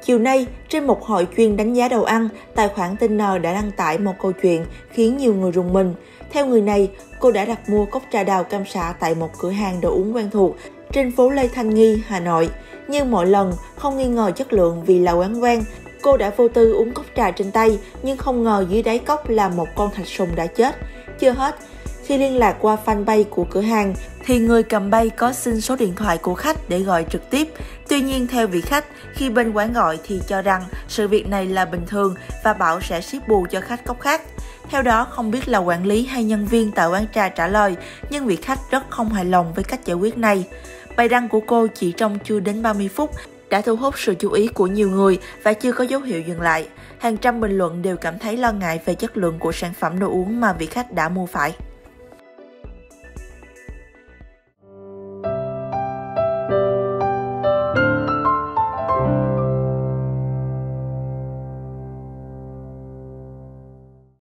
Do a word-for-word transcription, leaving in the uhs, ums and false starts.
Chiều nay, trên một hội chuyên đánh giá đồ ăn, tài khoản tin N đã đăng tải một câu chuyện khiến nhiều người rùng mình. Theo người này, cô đã đặt mua cốc trà đào cam sả tại một cửa hàng đồ uống quen thuộc trên phố Lê Thanh Nghi, Hà Nội. Như mọi lần, không nghi ngờ chất lượng vì là quán quen, cô đã vô tư uống cốc trà trên tay, nhưng không ngờ dưới đáy cốc là một con thạch sùng đã chết. Chưa hết, khi liên lạc qua fanpage của cửa hàng, thì người cầm bay có xin số điện thoại của khách để gọi trực tiếp. Tuy nhiên, theo vị khách, khi bên quán gọi thì cho rằng sự việc này là bình thường và bảo sẽ ship bù cho khách cốc khác. Theo đó, không biết là quản lý hay nhân viên tại quán trà trả lời, nhưng vị khách rất không hài lòng với cách giải quyết này. Bài đăng của cô chỉ trong chưa đến ba mươi phút đã thu hút sự chú ý của nhiều người và chưa có dấu hiệu dừng lại. Hàng trăm bình luận đều cảm thấy lo ngại về chất lượng của sản phẩm đồ uống mà vị khách đã mua phải.